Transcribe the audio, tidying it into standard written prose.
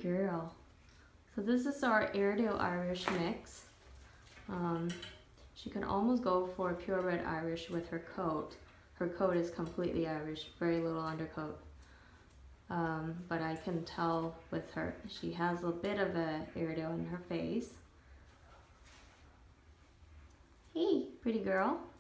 girl. So this is our Airedale Irish mix. She can almost go for a purebred Irish with her coat. Her coat is completely Irish, very little undercoat. But I can tell with her, she has a bit of a Airedale in her face. Hey, pretty girl.